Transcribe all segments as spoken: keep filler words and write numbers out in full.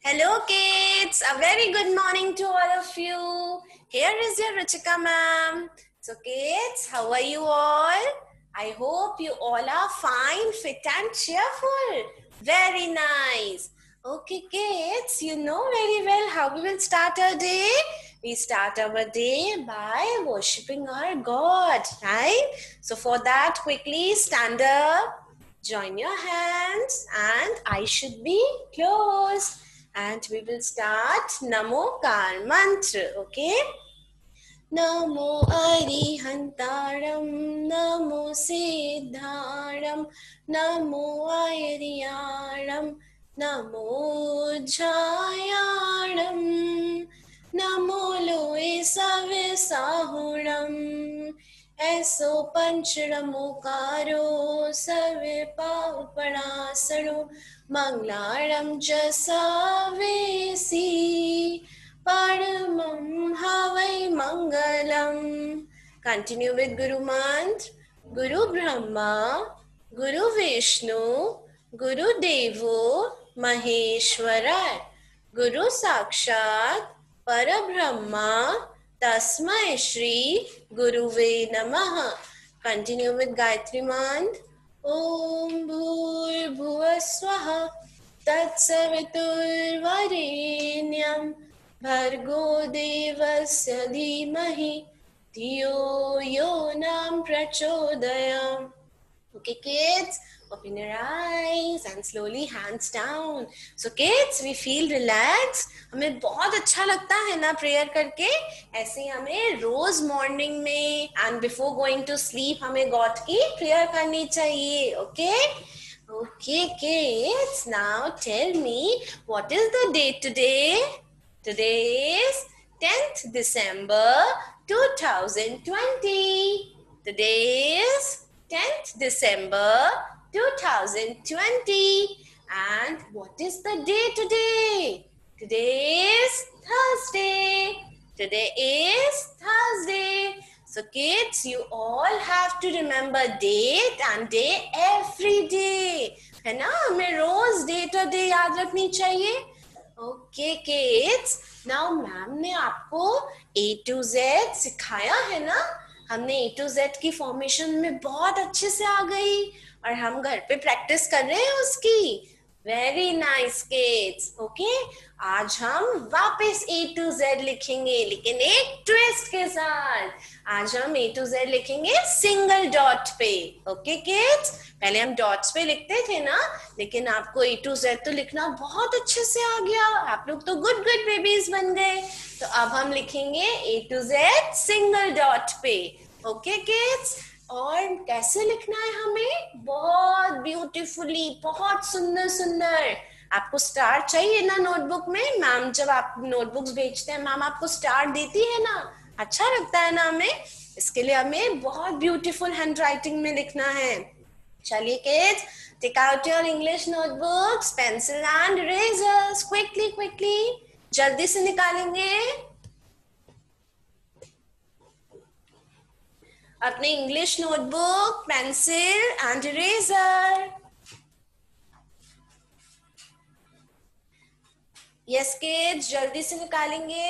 Hello kids, a very good morning to all of you. Here is your Ruchika ma'am. So kids, how are you all? I hope you all are fine, fit and cheerful. Very nice. Okay kids, you know very well how we will start our day. We start our day by worshipping our God, right? So for that, quickly stand up, join your hands and eyes should be closed. And we will start Namo Kar Mantra, okay? Namo Arihantaram, Namo Siddharam, Namo Ayariyaram, Namo Jayaram, Namo Loe Savisahuram, Eso Pancharamukaro, Save Pauparasaru, Manglaram Jasavesi, Paramam Havai Mangalam. Continue with Guru Mantra. Guru Brahma, Guru Vishnu, Guru Devo, Maheshwara, Guru Sakshat, Parabrahma, Tasmai Shri, Guruve Namaha. Continue with Gayatri Mantra. Om Bhur Bhuva Swaha Tatsavitur Varenyam Bhargo Devasya Dhimahi Dhiyo Yo Nam Prachodayam. Okay kids, open your eyes and slowly hands down. So kids, we feel relaxed. हमें बहुत अच्छा लगता है ना prayer करके. ऐसे ही हमें रोज मॉर्निंग में and before going to sleep हमें गॉड की प्रेयर करनी चाहिए. Okay? Okay kids, now tell me what is the date today? Today is tenth December two thousand twenty. Today is tenth December two thousand twenty. And what is the day today? Today is Thursday. Today is Thursday. So kids, you all have to remember date and day every day. है ना? हमें रोज date और day याद रखनी चाहिए. Okay kids, now ma'am ने आपको A to Z सिखाया है ना? हमने A to Z की फॉर्मेशन में बहुत अच्छे से आ गई और हम घर पे प्रैक्टिस कर रहे हैं उसकी. Very nice kids. ओके, आज हम वापस A to Z लिखेंगे, लेकिन एक ट्विस्ट के साथ. आज हम A to Z लिखेंगे सिंगल डॉट पे. ओके किड्स, पहले हम डॉट्स पे लिखते थे ना, लेकिन आपको A to Z तो लिखना बहुत अच्छे से आ गया. आप लोग तो गुड गुड बेबीज बन गए. तो अब हम लिखेंगे A to Z single dot पे. ओके किड्स, और कैसे लिखना है हमें? बहुत ब्यूटीफुली, बहुत सुंदर सुंदर. आपको स्टार चाहिए ना नोटबुक में? मैम जब आप नोटबुक्स भेजते हैं, मैम आपको स्टार देती है ना? अच्छा लगता है ना हमें? इसके लिए हमें बहुत ब्यूटीफुल हैंडराइटिंग में लिखना है. चलिए kids, take out your English notebooks, pencil and erasers. Quickly quickly, जल्दी से निकालेंगे अपने English notebook, pencil and eraser. Yes kids, जल्दी से निकालेंगे.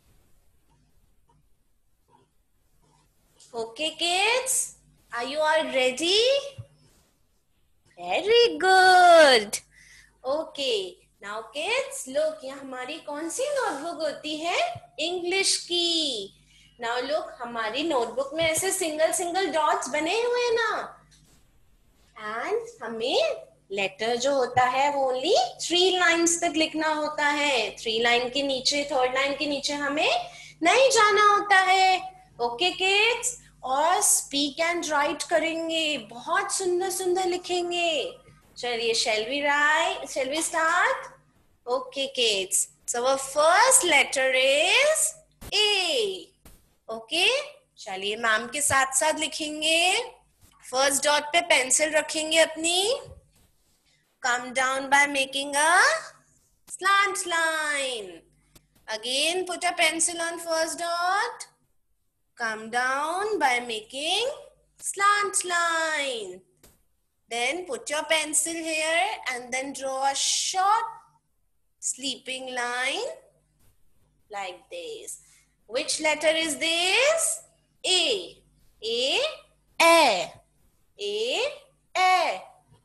Okay kids, are you all ready? Very good. Okay, now kids look, ये हमारी कौन सी नोटबुक होती है? इंग्लिश की. नाउ लुक, हमारी नोटबुक में ऐसे सिंगल सिंगल डॉट्स बने हुए हैं ना, एंड हमें लेटर जो होता है वो ओनली थ्री लाइन्स तक लिखना होता है. थ्री लाइन के नीचे, थर्ड लाइन के नीचे हमें नहीं जाना होता है. ओके किड्स, और स्पीक एंड राइट करेंगे, बहुत सुंदर सुंदर लिखेंगे. चलिए, shall we write? Shall we start? Okay kids, so our first letter is A. Okay, चलिए मैम के साथ साथ लिखेंगे. फर्स्ट डॉट पे पेंसिल रखेंगे अपनी. Come down by making a slant line. Again put a pencil on first dot. Come down by making slant line. Then put your pencil here and then draw a short sleeping line like this. Which letter is this? A. A. A. A. A.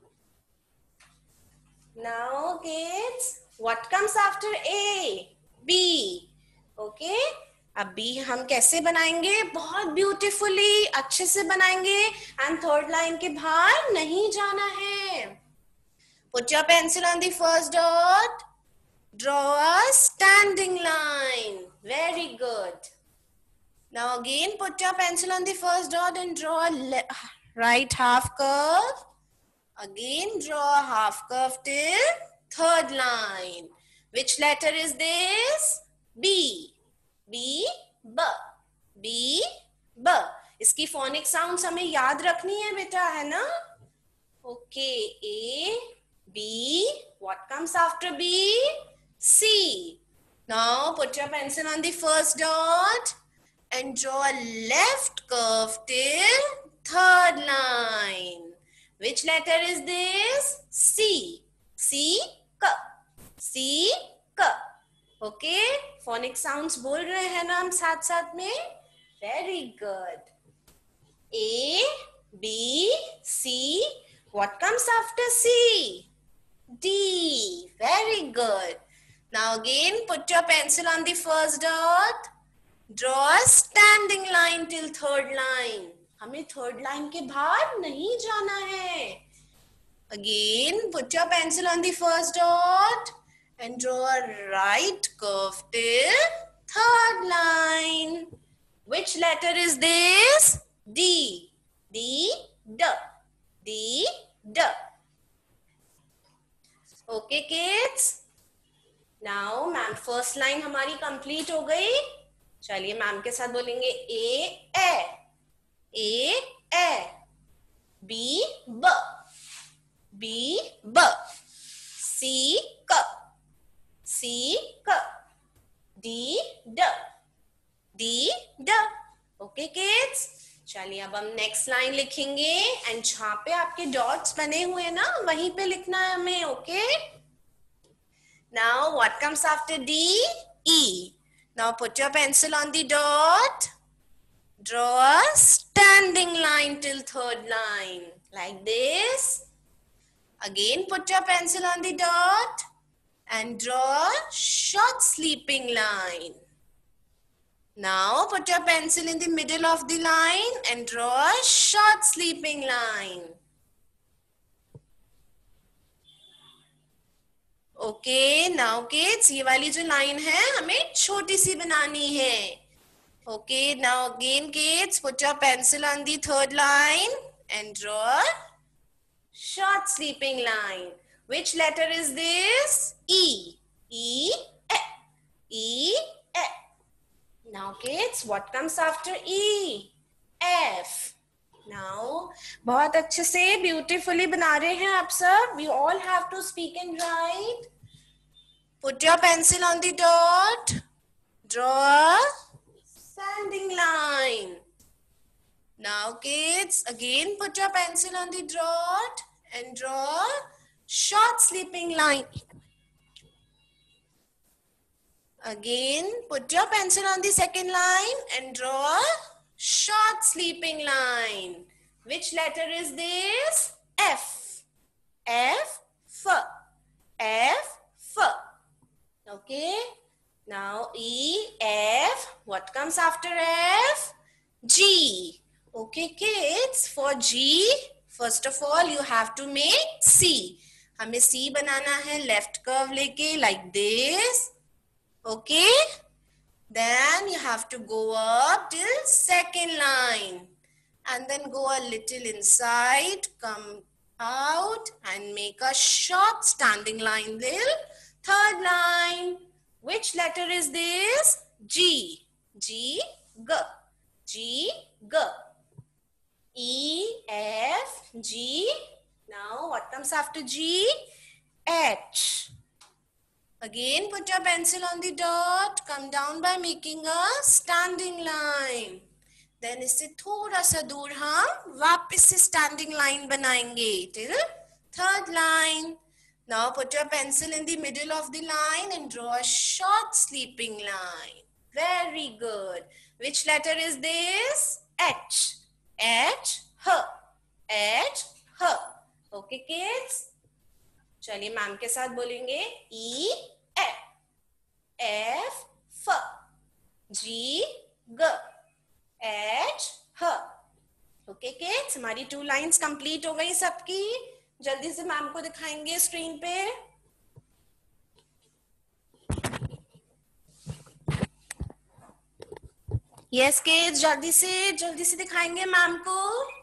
Now kids, what comes after A? B. Okay? अब B हम कैसे बनाएंगे? बहुत beautifully, अच्छे से बनाएंगे and third line के बाहर नहीं जाना है. Put your pencil on the first dot. Draw a standing line. Very good. Now again put your pencil on the first dot and draw a right half curve. Again draw a half curve till third line. Which letter is this? B. B. B. B. B. इसकी phonic sounds हमें याद रखनी है बेटा, है ना? Okay. A. B. What comes after B? C. Now put your pencil on the first dot and draw a left curve till third line. Which letter is this? C. C. K. C. K. Okay? Phonic sounds बोल रहे हैं ना हम साथ साथ में? Very good. A, B, C. What comes after C? D. Very good. Now again put your pencil on the first dot. Draw a standing line till third line. हमें third line के बाहर नहीं जाना है. Again put your pencil on the first dot and draw a right curve till third line. Which letter is this? D. D. D. D. D. Okay kids. Now ma'am first line हमारी complete हो गई. चलिए ma'am के साथ बोलेंगे ए ए ए A B ब B ब सी क सी क डी ड डी ड. ओके किड्स, चलिए अब हम नेक्स्ट लाइन लिखेंगे एंड जहां पे आपके डॉट्स बने हुए हैं ना वहीं पे लिखना है हमें. Okay. Now what comes after D? E. Now put your pencil on the dot. Draw a standing line till third line. Like this. Again put your pencil on the dot and draw a short sleeping line. Now put your pencil in the middle of the line and draw a short sleeping line. Okay. Now kids ये वाली जो line है हमें छोटी सी बनानी है. Okay. Now again kids put your pencil on the third line and draw short sleeping line. Which letter is this? E. E A E A. Now kids what comes after E? F. Now बहुत अच्छे से beautifully बना रहे हैं आप सब. We all have to speak and write. Put your pencil on the dot. Draw a standing line. Now kids, again put your pencil on the dot and draw a short sleeping line. Again put your pencil on the second line and draw a short sleeping line. Which letter is this? F. F. F. F. F. Okay. Now E, F. What comes after F? G. Okay kids, for G, first of all you have to make C. हमें C बनाना है left curve लेके like this. Okay. Then you have to go up till second line and then go a little inside, come out and make a short standing line till third line. Which letter is this? G. G. G. G. G. E. F. G. Now what comes after G? H. Again put your pencil on the dot. Come down by making a standing line. Then इससे थोड़ा सा दूर हम वापस से standing line बनाएंगे till third line. Now put your pencil in the middle of the line and draw a short sleeping line. Very good. Which letter is this? H. H. H. H. H. Okay, kids? चलिए ma'am के साथ बोलेंगे E. F. F. F. G. G. H. H. Okay, kids? हमारी two lines complete हो गई सबकी. जल्दी से मैम को दिखाएंगे स्क्रीन पे. यस किड्स, जल्दी से जल्दी से दिखाएंगे मैम को.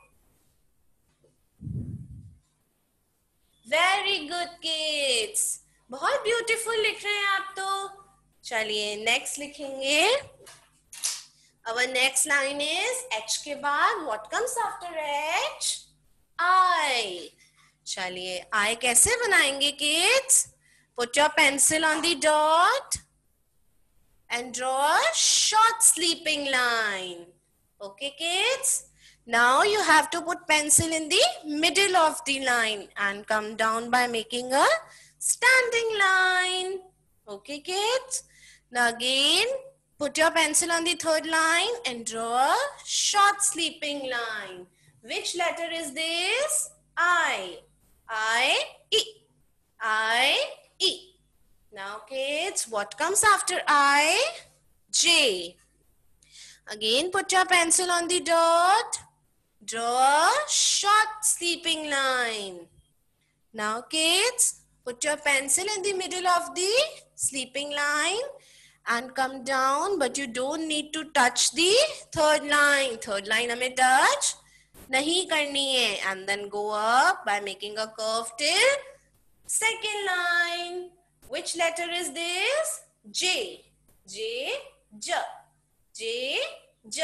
वेरी गुड किड्स, बहुत ब्यूटीफुल लिख रहे हैं आप तो. चलिए नेक्स्ट लिखेंगे. Our next line is H के बाद what comes after H? I. चलिए I कैसे बनाएंगे kids? Put your pencil on the dot and draw a short sleeping line. Okay kids? Now you have to put pencil in the middle of the line and come down by making a standing line. Okay kids? Now again put your pencil on the third line and draw a short sleeping line. Which letter is this? I. I, E. I, E. Now kids, what comes after I? J. Again put your pencil on the dot. Draw a short sleeping line. Now kids, put your pencil in the middle of the sleeping line and come down, but you don't need to touch the third line. Third line हमें touch नहीं करनी है. And then go up by making a curve till second line. Which letter is this? J. J. J. J. J.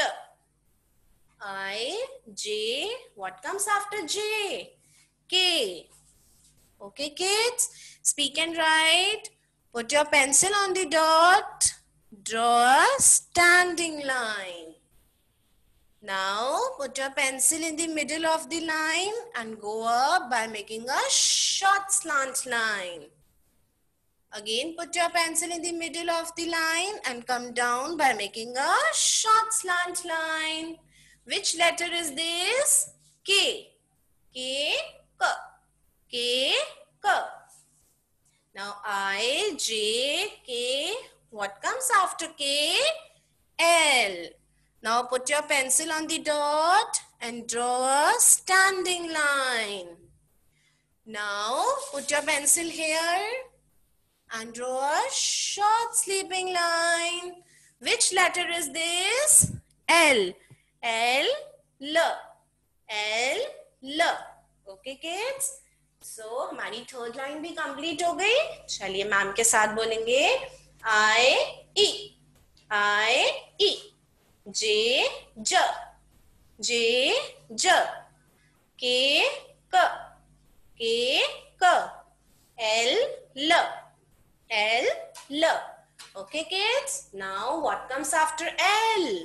I. J. What comes after J? K. Okay kids, speak and write. Put your pencil on the dot. Draw a standing line. Now put your pencil in the middle of the line and go up by making a short slant line. Again put your pencil in the middle of the line and come down by making a short slant line. Which letter is this? K. K. K. K. K. Now I, J, K. What comes after K? L. Now put your pencil on the dot and draw a standing line. Now put your pencil here and draw a short sleeping line. Which letter is this? L. L. L. L. L. Okay kids? So हमारी third line भी complete हो गई. चलिए ma'am के साथ बोलेंगे I, E. I, E. J, J. J, J. K, K. K, K. L, L. L, L. Okay kids? Now what comes after L?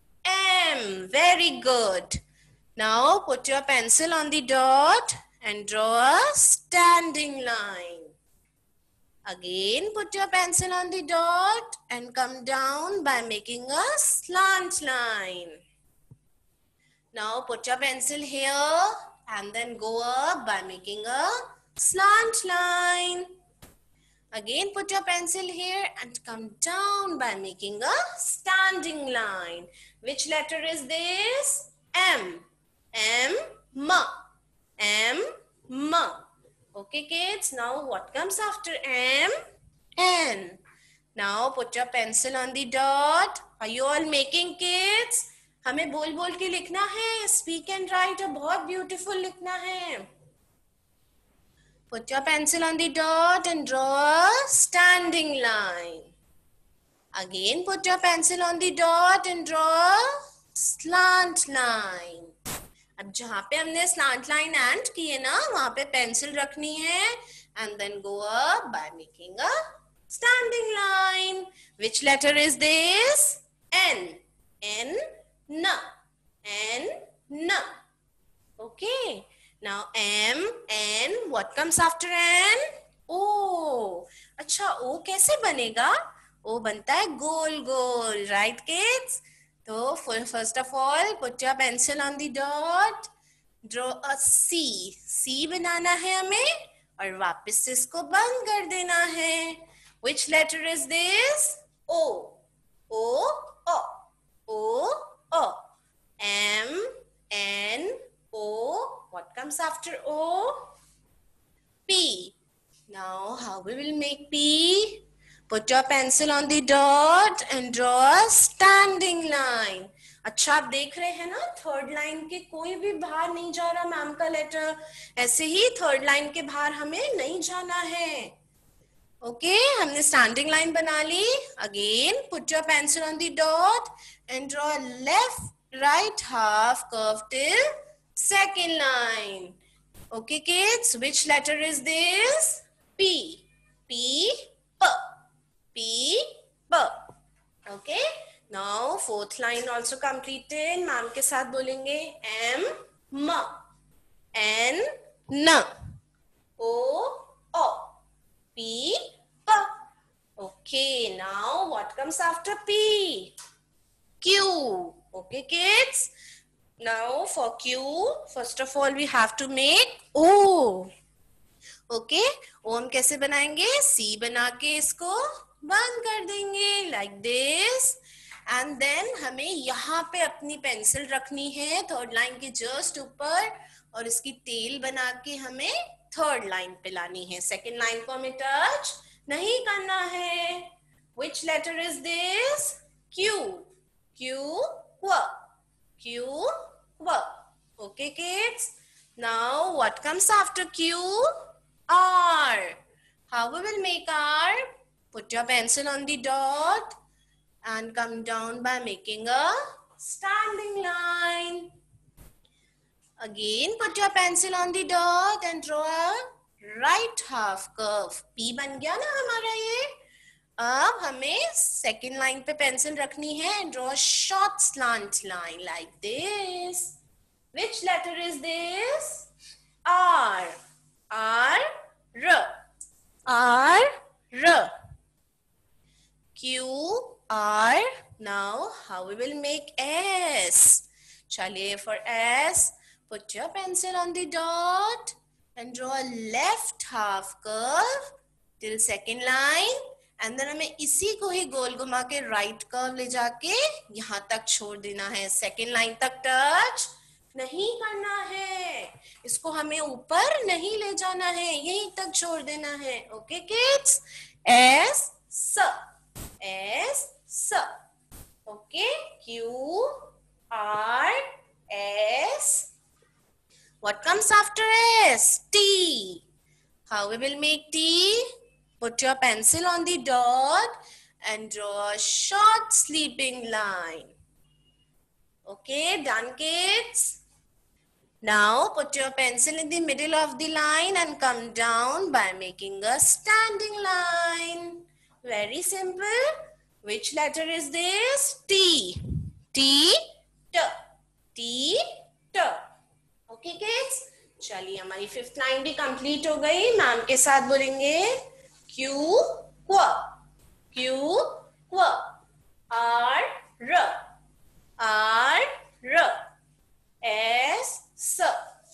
M. Very good. Now put your pencil on the dot and draw a standing line. Again put your pencil on the dot and come down by making a slant line. Now put your pencil here and then go up by making a slant line. Again put your pencil here and come down by making a standing line. Which letter is this? M. M. M. M. M. Okay kids, now what comes after M? N. Now put your pencil on the dot. Are you all making kids? हमें बोल बोल के लिखना है. Speak and write और बहुत beautiful लिखना है. Put your pencil on the dot and draw a standing line. Again put your pencil on the dot and draw a slant line. अब जहाँ पे हमने slant line and किए ना, वहाँ पे pencil रखनी है and then go up by making a standing line. Which letter is this? N. N. N. N. N. Okay. Now M, N, what comes after N? ओ, अच्छा ओ कैसे बनेगा? ओ बनता है गोल गोल, राइट किड्स? तो first of all put your pencil on the dot, draw a C, C बनाना है हमें और वापस से इसको बंद कर देना है. Which letter is this? O. O, O. O, O. M, N, O. What comes after O? P. Now, how we will make P? Put your pencil on the dot and draw a standing line. अच्छा आप देख रहे हैं ना, third line के कोई भी बाहर नहीं जा रहा मैम का लेटर. ऐसे ही थर्ड लाइन के बाहर हमें नहीं जाना है. ओके okay, हमने स्टैंडिंग लाइन बना ली. Again put your pencil on the dot and draw left right half curve till second line. Okay, kids, which letter is this? P. P, P. P, P. Okay. Now, fourth line also completed. Ma'am के साथ बोलेंगे M, M. N, N. O, O. P, P. Okay. Now, what comes after P? Q. Okay, kids. Now for Q, first of all we have to make O. Okay, O हम कैसे बनाएंगे? C बना के इसको बंद कर देंगे like this. And then हमें यहाँ पे अपनी पेंसिल रखनी है थर्ड लाइन के जस्ट ऊपर और इसकी टेल बना के हमें थर्ड लाइन पे लानी है. सेकेंड लाइन को हमें टच नहीं करना है. Which letter is this? Q. Q, Q. Q, Q. Okay, kids. Now, what comes after Q? R. How we will make R? Put your pencil on the dot and come down by making a standing line. Again, put your pencil on the dot and draw a right half curve. P बन गया ना हमारा ये. अब हमें second line पे pencil रखनी है and draw a short slant line like this. Which letter is this? R. R, R. R, R. Q, R. Now, how we will make S? Chaliye for S, put your pencil on the dot and draw a left half curve till second line. And then हमें इसी को ही गोल घुमा के right curve ले जाके यहाँ तक छोड़ देना है. सेकेंड लाइन तक टच नहीं करना है. इसको हमें ऊपर नहीं ले जाना है, यहीं तक छोड़ देना है. Okay kids? S S S S. Okay, Q R S. What comes after S? T. How we will make T? Put your pencil on the dot and draw a short sleeping line. Okay, done kids? Now put your pencil in the middle of the line and come down by making a standing line. Very simple. Which letter is this? T. T, T. T, T. Okay kids? चलिए हमारी fifth line भी complete हो गई. Ma'am के साथ बोलेंगे Q, Q, Q, Q, R, R, R, R, S, S,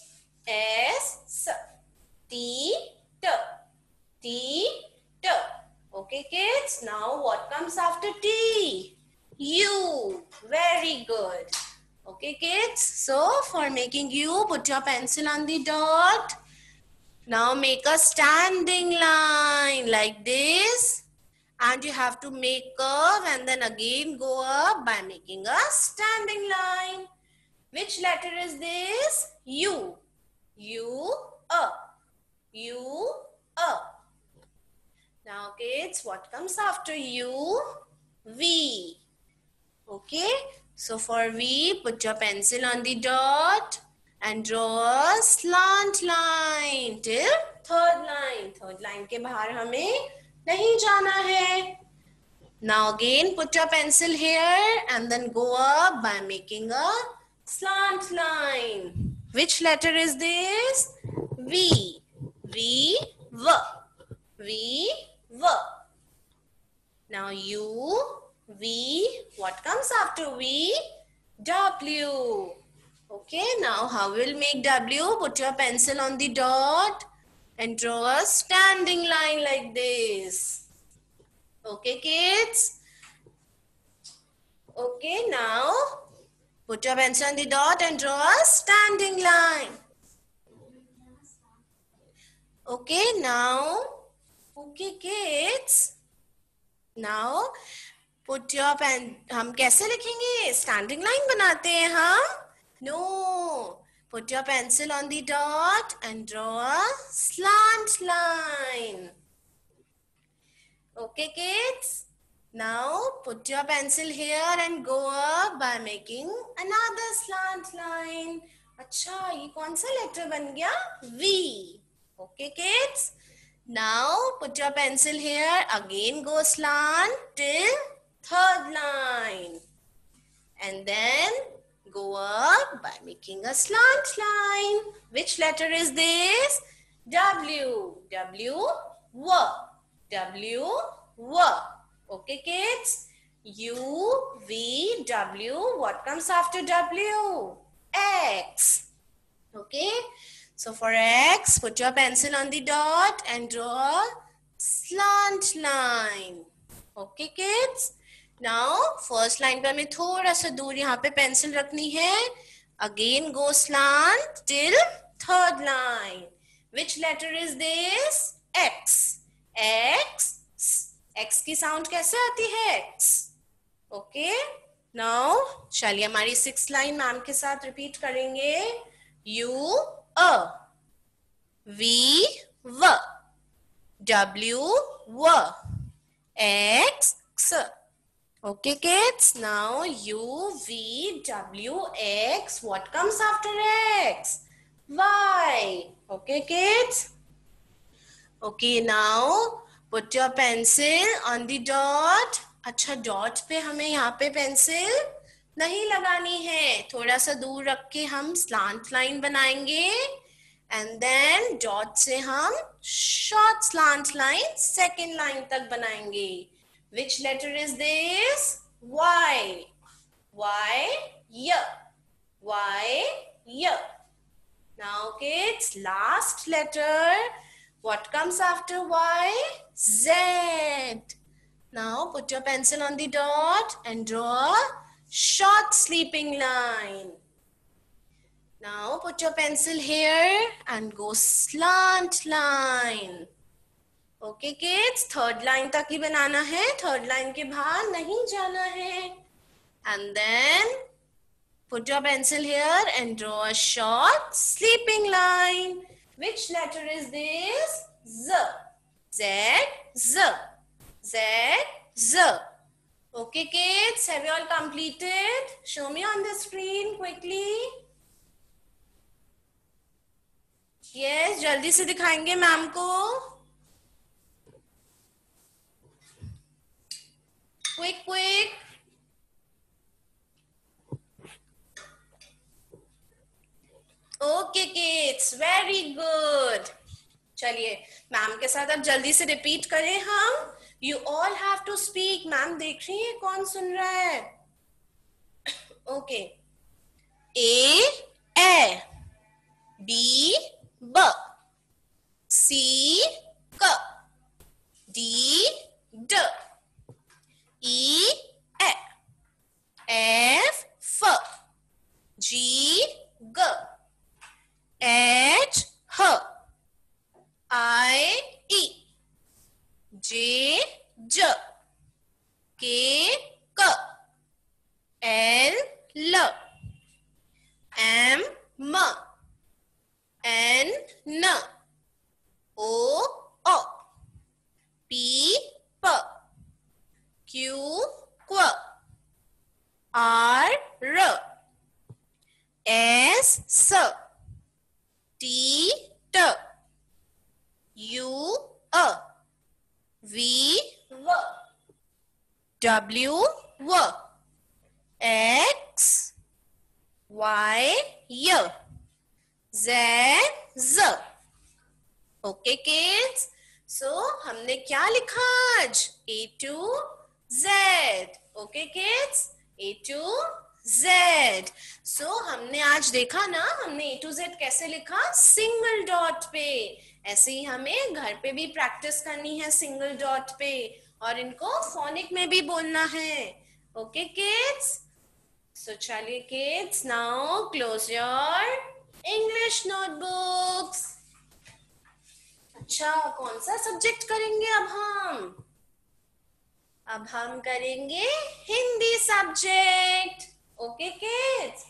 S, S, T, T, T, T. Okay, kids. Now, what comes after T? U. Very good. Okay, kids. So, for making U, put your pencil on the dot. Now make a standing line like this and you have to make curve and then again go up by making a standing line. Which letter is this? U. U, A. U, A. Now kids, what comes after U? V. Okay, so for V, put your pencil on the dot and draw a slant line till third line. Third line के बाहर हमें नहीं जाना है. Now again put your pencil here and then go up by making a slant line. Which letter is this? V. V, V. V, V. Now U, V, what comes after V? W. Okay, now how we'll make W? Put your pencil on the dot and draw a standing line like this. Okay, kids? Okay, now put your pencil on the dot and draw a standing line. Okay, now, okay, kids? Now, put your pen, हम कैसे लिखेंगे? Standing line बनाते हैं हम? No. Put your pencil on the dot and draw a slant line. Okay, kids? Now, put your pencil here and go up by making another slant line. अच्छा, ये कौन सा letter बन गया? V. Okay, kids? Now, put your pencil here. Again, go slant till third line. And then go up by making a slant line. Which letter is this? W. W. W. W. W. Okay, kids? U, V, W. What comes after W? X. Okay? So for X, put your pencil on the dot and draw a slant line. Okay, kids? Now, first line पे हमें थोड़ा सा दूर यहाँ पे pencil रखनी है. Again, go slant till third line. Which letter is this? X. X. X की sound कैसे आती है? X. Okay? Now, चलिए हमारी sixth line मैम के साथ repeat करेंगे. U, A. V, V. W, W. X, X. Okay, kids. Now, U, V, W, X. What comes after X? Y. Okay, kids? Okay, now, put your pencil on the dot. अच्छा, dot पे हमें यहाँ पे pencil नहीं लगानी है. थोड़ा सा दूर रख के हम slant line बनाएंगे. And then dot से हम short slant line second line तक बनाएंगे. Which letter is this? Y. Y, Y. Y, Y. Now kids, last letter. What comes after Y? Z. Now put your pencil on the dot and draw a short sleeping line. Now put your pencil here and go slant line. Okay kids, third line तक ही बनाना है, third line के बाहर नहीं जाना है. And then put your pencil here and draw a short sleeping line. Which letter is this? Z. Z, Z. Z, Z. Okay kids, have you all completed? Show me on the screen quickly. Yes, जल्दी से दिखाएंगे ma'am को. Quick, quick. Okay kids, very good. चलिए ma'am के साथ अब जल्दी से रिपीट करें हम. You all have to speak. Ma'am देख रही है कौन सुन रहा है? Okay. A, A. B, B. C, C. D, D. E, E. F, F. G, G. H, H. I, E. J, J. K, K. L, L. M, M. N, N. O, O. P, P. Q, Q. R, R. S, S. T, T. U, A. V, V. W, W. X, Y, Y. Z, Z. Okay, kids? So so, हमने क्या लिखा आज? A to Z. Okay kids, A to Z. So so, हमने आज देखा ना, हमने A to Z कैसे लिखा? सिंगल डॉट पे. ऐसे ही हमें घर पे भी प्रैक्टिस करनी है सिंगल डॉट पे, और इनको फोनिक में भी बोलना है. ओके किड्स, सो चलिए kids, now close your English notebooks. अच्छा, कौन सा सब्जेक्ट करेंगे अब हम? अब हम करेंगे Hindi subject. Okay kids,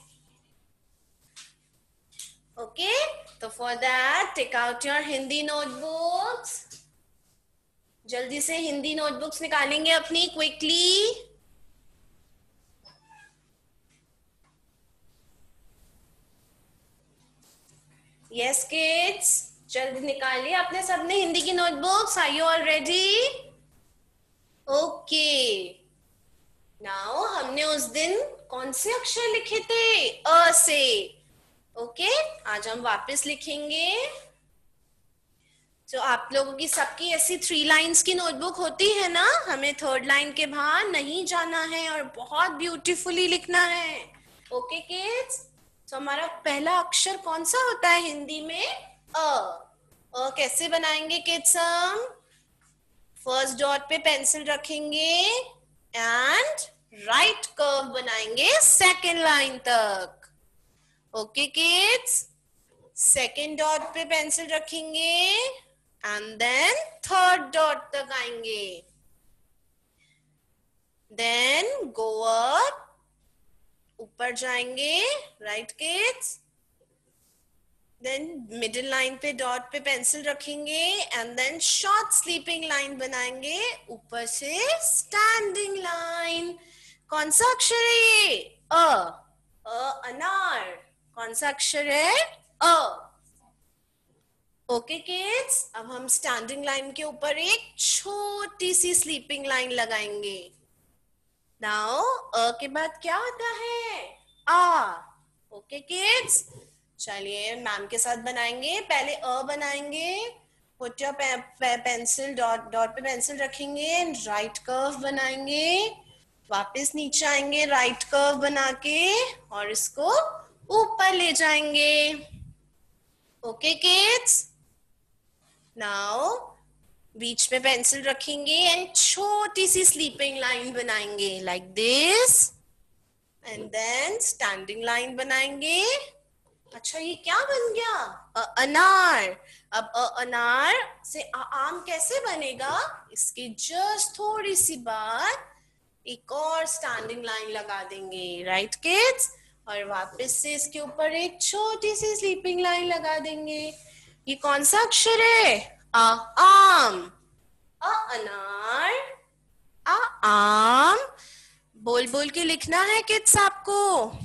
okay. तो for that take out your Hindi notebooks. जल्दी से हिंदी नोटबुक्स निकालेंगे अपनी क्विकली. यस किड्स, जल्दी निकालिए अपने सबने हिंदी की notebooks. Are you all ready? Okay. Now हमने उस दिन कौन से अक्षर लिखे थे? अ से. Okay okay? आज हम वापस लिखेंगे. तो so, आप लोगों की सबकी ऐसी थ्री लाइंस की नोटबुक होती है ना? हमें थर्ड लाइन के बाहर नहीं जाना है और बहुत ब्यूटीफुली लिखना है. ओके किड्स, तो हमारा पहला अक्षर कौन सा होता है हिंदी में? अ. अ कैसे बनाएंगे किड्स? हम फर्स्ट डॉट पे पेंसिल रखेंगे एंड राइट कर्व बनाएंगे सेकेंड लाइन तक. ओके किड्स, सेकेंड डॉट पे पेंसिल रखेंगे एंड देन थर्ड डॉट तक आएंगे. देन गो अप, ऊपर जाएंगे. Right kids, then middle line पे डॉट पे पेंसिल रखेंगे and then short sleeping line बनाएंगे. ऊपर से स्टैंडिंग लाइन. कौन सा अक्षर है ये? अ. अ अनार. कौन सा अक्षर है? अ. ओके किड्स, अब हम स्टैंडिंग लाइन के ऊपर एक छोटी सी स्लीपिंग लाइन लगाएंगे. नाउ अ के बाद क्या आता है? आ. ओके किड्स, चलिए मैम के साथ बनाएंगे. पहले अ बनाएंगे. Put your pencil, dot dot पे पेंसिल रखेंगे, राइट कर्व बनाएंगे. वापस नीचे आएंगे, राइट कर्व बना के, और इसको ऊपर ले जाएंगे. ओके किड्स, नाउ बीच में पेंसिल रखेंगे एंड छोटी सी स्लीपिंग लाइन बनाएंगे like this, and then standing line बनाएंगे. अच्छा, ये क्या बन गया? अ, अनार. अब अ, अनार से आ, आम कैसे बनेगा? इसके जस्ट थोड़ी सी बाद एक और स्टैंडिंग लाइन लगा देंगे. राइट किड्स, और वापस से इसके ऊपर एक छोटी सी स्लीपिंग लाइन लगा देंगे. ये कौन सा अक्षर है? आ. आम. अ अनार, आ आम. बोल बोल के लिखना है किड्स आपको.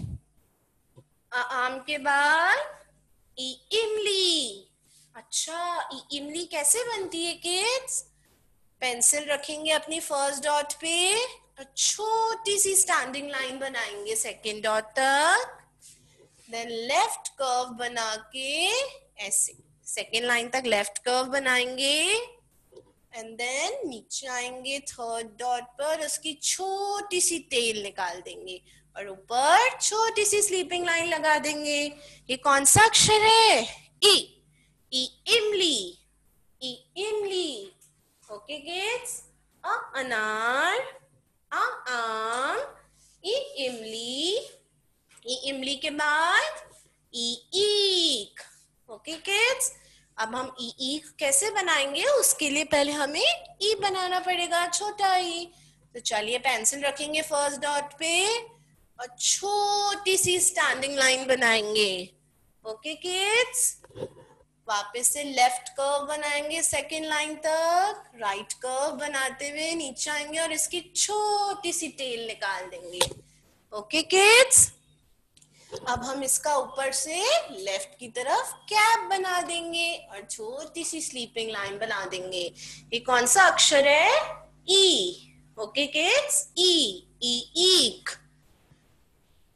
आ, आम के बाद ई इमली. अच्छा, ई इमली कैसे बनती है किड्स? पेंसिल रखेंगे अपनी फर्स्ट डॉट पे, छोटी सी स्टैंडिंग लाइन बनाएंगे सेकेंड डॉट तक, देन लेफ्ट कर्व बना के ऐसे सेकेंड लाइन तक लेफ्ट कर्व बनाएंगे, एंड देन नीचे आएंगे थर्ड डॉट पर, उसकी छोटी सी टेल निकाल देंगे और ऊपर छोटी सी स्लीपिंग लाइन लगा देंगे. ये कौन सा अक्षर है? ई. ई इमली. ई इमली. ओके किड्स, अ अनार, आ आम, ई इमली. ई इमली के बाद ई ईख. ओके किड्स, अब हम ई ईख कैसे बनाएंगे? उसके लिए पहले हमें ई बनाना पड़ेगा, छोटा ई. तो चलिए पेंसिल रखेंगे फर्स्ट डॉट पे और छोटी सी स्टैंडिंग लाइन बनाएंगे. ओके किड्स, वापस से लेफ्ट कर्व बनाएंगे सेकेंड लाइन तक, राइट कर्व बनाते हुए नीचे आएंगे और इसकी छोटी सी टेल निकाल देंगे. ओके किड्स, अब हम इसका ऊपर से लेफ्ट की तरफ कैप बना देंगे और छोटी सी स्लीपिंग लाइन बना देंगे. ये कौन सा अक्षर है? ई. ओके किड्स, ई. ई ईख.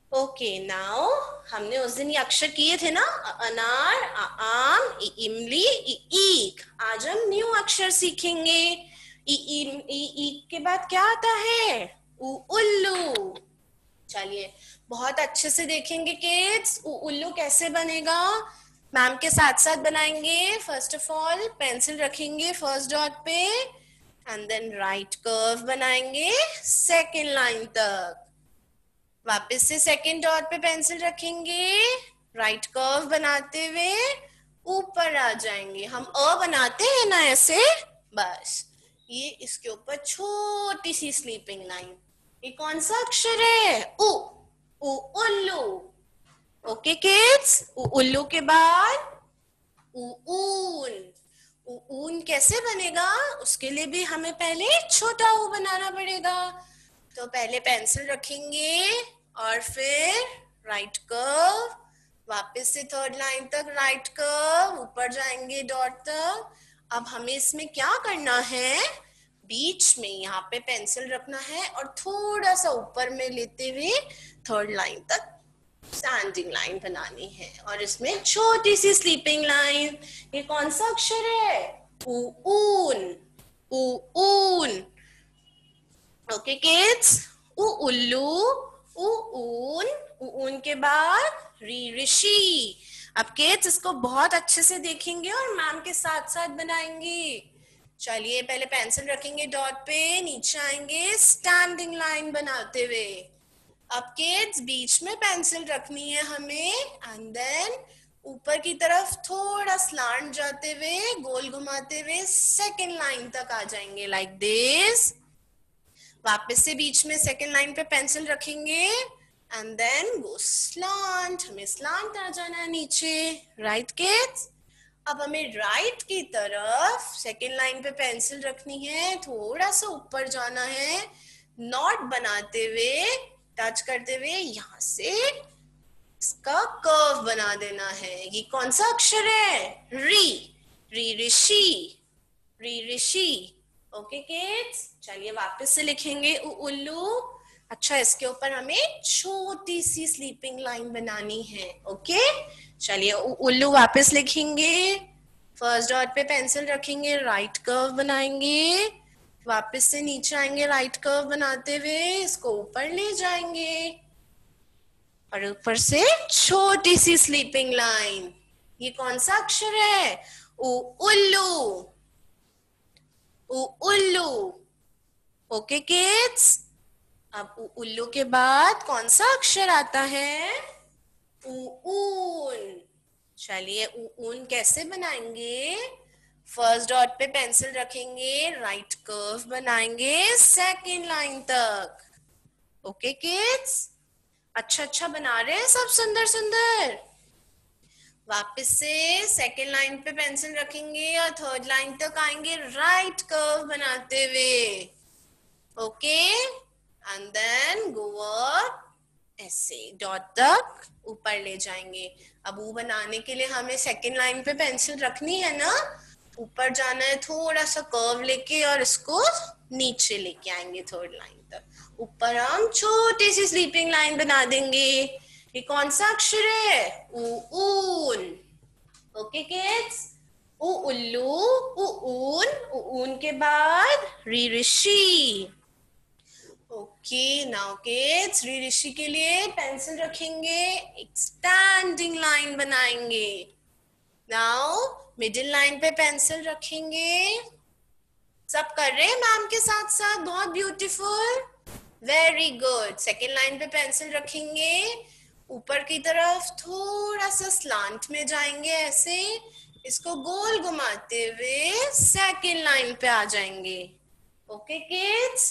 ओके नाउ हमने उस दिन ये अक्षर किए थे ना, अनार, आम, इमली, ईक। आज हम न्यू अक्षर सीखेंगे। ई, ई, ई, ई के बाद क्या आता है? उ, उल्लू। चलिए बहुत अच्छे से देखेंगे किड्स। उल्लू कैसे बनेगा, मैम के साथ साथ बनाएंगे। फर्स्ट ऑफ ऑल पेंसिल रखेंगे फर्स्ट डॉट पे एंड देन राइट कर्व बनाएंगे सेकेंड लाइन तक। वापस से सेकेंड डॉट पे पेंसिल रखेंगे, राइट कर्व बनाते हुए ऊपर आ जाएंगे। हम अ बनाते हैं ना ऐसे, बस ये इसके ऊपर छोटी सी स्लीपिंग लाइन। ये कौन सा अक्षर है? उ, उ उल्लू। ओके किड्स, उल्लू के बाद उ, ऊन। उ, ऊन कैसे बनेगा, उसके लिए भी हमें पहले छोटा ऊ बनाना पड़ेगा। तो पहले पेंसिल रखेंगे और फिर राइट कर्व, वापस से थर्ड लाइन तक राइट कर्व, ऊपर जाएंगे डॉट तक। अब हमें इसमें क्या करना है, बीच में यहाँ पे पेंसिल रखना है और थोड़ा सा ऊपर में लेते हुए थर्ड लाइन तक स्टैंडिंग लाइन बनानी है और इसमें छोटी सी स्लीपिंग लाइन। ये कौन सा अक्षर है? उ, ऊन। उ, ऊन। ओके किड्स, उ उल्लू, उ ऊन, उ ऊन के बाद री ऋषि। अब किड्स इसको बहुत अच्छे से देखेंगे और मैम के साथ साथ बनाएंगे। चलिए पहले पेंसिल रखेंगे डॉट पे, नीचे आएंगे स्टैंडिंग लाइन बनाते हुए। अब किड्स बीच में पेंसिल रखनी है हमें एंड देन ऊपर की तरफ थोड़ा स्लांट जाते हुए गोल घुमाते हुए सेकेंड लाइन तक आ जाएंगे लाइक like दिस। वापस से बीच में सेकेंड लाइन पे पेंसिल रखेंगे एंड देन गो स्लांट, हमें स्लांट आ जाना है नीचे। राइट किड्स, अब हमें राइट की तरफ सेकेंड लाइन पे पेंसिल रखनी है, थोड़ा सा ऊपर जाना है, नॉट बनाते हुए टच करते हुए यहाँ से इसका कर्व बना देना है। ये कौन सा अक्षर है? री, री ऋषि, री ऋषि। ओके किड्स, चलिए वापस से लिखेंगे उ उल्लू। अच्छा इसके ऊपर हमें छोटी सी स्लीपिंग लाइन बनानी है। ओके चलिए उ उल्लू वापस लिखेंगे, फर्स्ट डॉट पे पेंसिल रखेंगे, राइट कर्व बनाएंगे, वापस से नीचे आएंगे राइट कर्व बनाते हुए इसको ऊपर ले जाएंगे और ऊपर से छोटी सी स्लीपिंग लाइन। ये कौन सा अक्षर है? उ उल्लू, उ उल्लू। ओके किड्स, अब उ उल्लू के बाद कौन सा अक्षर आता है? उ ऊन। चलिए उ ऊन कैसे बनाएंगे, फर्स्ट डॉट पे पेंसिल रखेंगे, राइट कर्व बनाएंगे सेकेंड लाइन तक। ओके किड्स, अच्छा अच्छा बना रहे हैं सब, सुंदर सुंदर। वापस से सेकेंड लाइन पे पेंसिल रखेंगे और थर्ड लाइन तक आएंगे राइट कर्व बनाते हुए। Okay and then go up ऐसे डॉट तक ऊपर ले जाएंगे। अब वो बनाने के लिए हमें सेकेंड लाइन पे पेंसिल रखनी है ना, ऊपर जाना है थोड़ा सा कर्व लेके और इसको नीचे लेके आएंगे थर्ड लाइन तक। ऊपर हम छोटी सी स्लीपिंग लाइन बना देंगे। ये कौन सा अक्षर है? उ ऊन। ओके किड्स, उ उल्लू, उ ऊन, उ ऊन के बाद री ऋषि। ओके नाउ किड्स, री ऋषि के लिए पेंसिल रखेंगे, एक स्टैंडिंग लाइन बनाएंगे। नाउ मिडिल लाइन पे पेंसिल रखेंगे। सब कर रहे हैं मैम के साथ साथ, बहुत beautiful, very good. Second line पे पेंसिल रखेंगे, ऊपर की तरफ थोड़ा सा स्लांट में जाएंगे ऐसे, इसको गोल घुमाते हुए सेकेंड लाइन पे आ जाएंगे। ओके किड्स,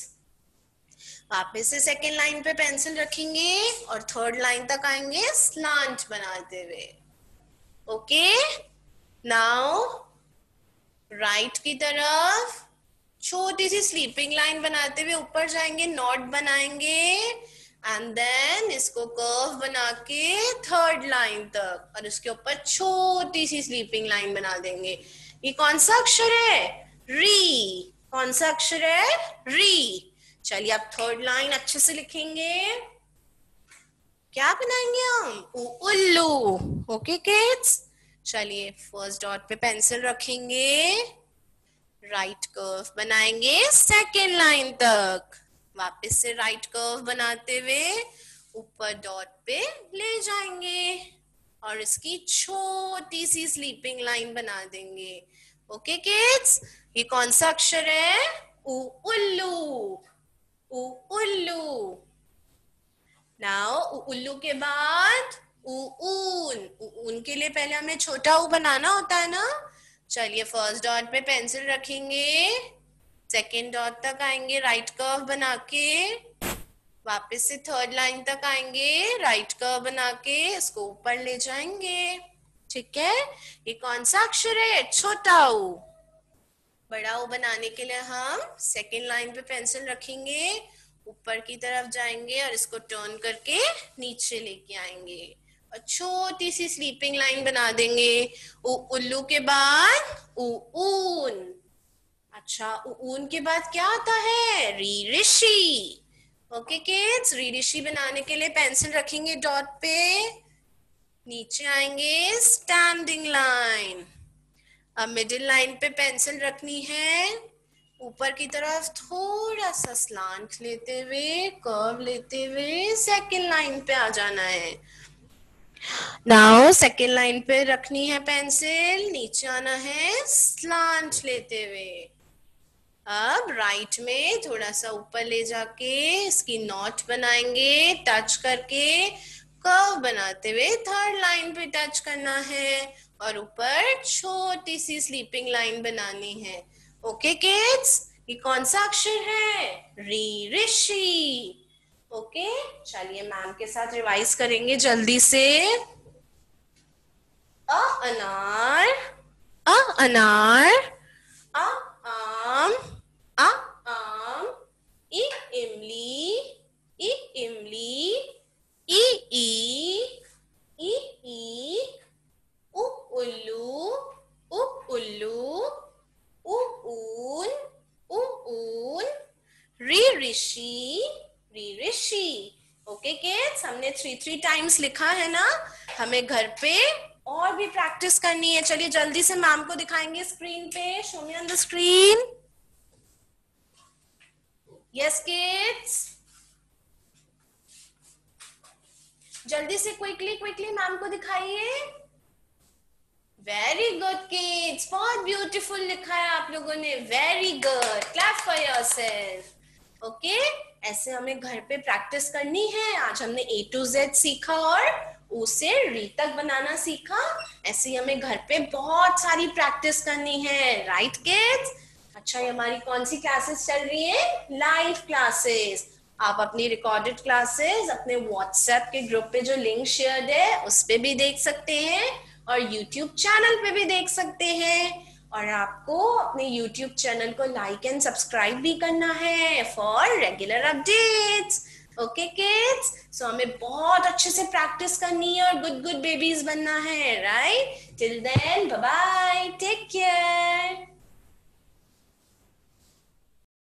वापस से सेकेंड लाइन पे पेंसिल रखेंगे और थर्ड लाइन तक आएंगे स्लांट बनाते हुए। ओके नाउ राइट की तरफ छोटी सी स्लीपिंग लाइन बनाते हुए ऊपर जाएंगे, नॉट बनाएंगे एंड देन इसको कर्व बना के थर्ड लाइन तक और उसके ऊपर छोटी सी स्लीपिंग लाइन बना देंगे। ये कौन सा अक्षर है? री। कौन सा अक्षर है? री। चलिए अब थर्ड लाइन अच्छे से लिखेंगे। क्या बनाएंगे हम? उल्लू। ओके किड्स, चलिए फर्स्ट डॉट पे पेंसिल रखेंगे, राइट कर्व बनाएंगे सेकेंड लाइन तक, वापस से राइट कर्व बनाते हुए ऊपर डॉट पे ले जाएंगे और इसकी छोटी सी स्लीपिंग लाइन बना देंगे। ओके किड्स, ये कौन सा अक्षर है? उ उल्लू। उ उल्लू। नाउ उल्लू के बाद उ ऊन। ऊन के लिए पहले हमें छोटा ऊ बनाना होता है ना। चलिए फर्स्ट डॉट पे पेंसिल रखेंगे, सेकेंड डॉट तक आएंगे राइट कर्व बना के, वापस से थर्ड लाइन तक आएंगे राइट कर्व बना के, इसको ऊपर ले जाएंगे। ठीक है, ये कौन सा अक्षर है? छोटा ऊ। बड़ा ऊ बनाने के लिए हम सेकेंड लाइन पे पेंसिल रखेंगे, ऊपर की तरफ जाएंगे और इसको टर्न करके नीचे लेके आएंगे और छोटी सी स्लीपिंग लाइन बना देंगे। उ उल्लू के बाद उ ऊन। अच्छा, उ ऊन के बाद क्या आता है? री ऋषि। ओके किड्स, री ऋषि बनाने के लिए पेंसिल रखेंगे डॉट पे, नीचे आएंगे स्टैंडिंग लाइन, अब मिडिल लाइन पे पेंसिल रखनी है, ऊपर की तरफ थोड़ा सा स्लांट लेते हुए, कर्व लेते हुए सेकेंड लाइन पे आ जाना है। नाउ सेकेंड लाइन पे रखनी है पेंसिल, नीचे आना है स्लांट लेते हुए। अब राइट में थोड़ा सा ऊपर ले जाके इसकी नॉट बनाएंगे, टच करके कर्व बनाते हुए थर्ड लाइन पे टच करना है और ऊपर छोटी सी स्लीपिंग लाइन बनानी है। ओके किड्स, ये कौन सा अक्षर है? री ऋषि। ओके, चलिए मैम के साथ रिवाइज करेंगे जल्दी से। अ अनार, अ अनार, आ आम, आ आम, इ इमली, इ इमली, ई ई, ई ई, उ उल्लू, उ उल्लू, उ ऊन, उ ऊन, री ऋषि, री ऋषि। ओके किड्स, हमने थ्री थ्री टाइम्स लिखा है ना, हमें घर पे और भी प्रैक्टिस करनी है। चलिए जल्दी से मैम को दिखाएंगे स्क्रीन पे, show me on the screen. Yes kids, जल्दी से क्विकली क्विकली मैम को दिखाइए। वेरी गुड किड्स, बहुत ब्यूटीफुल लिखा है आप लोगों ने, very good, clap for yourself. Okay, ऐसे हमें घर पे प्रैक्टिस करनी है। आज हमने ए टू जेड सीखा और ऊ से री तक बनाना सीखा। ऐसे हमें घर पे बहुत सारी प्रैक्टिस करनी है, राइट किड्स? अच्छा, ये हमारी कौन सी क्लासेस चल रही है? Live classes. आप अपनी रिकॉर्डेड क्लासेस अपने व्हाट्सएप के ग्रुप पे जो लिंक शेयर्ड है उस पे भी देख सकते हैं और यूट्यूब चैनल पे भी देख सकते हैं। और आपको अपने यूट्यूब चैनल को लाइक एंड सब्सक्राइब भी करना है for regular updates. Okay kids, so हमें बहुत अच्छे से प्रैक्टिस करनी है और गुड गुड बेबीज बनना है, right? Till then, bye bye, take care.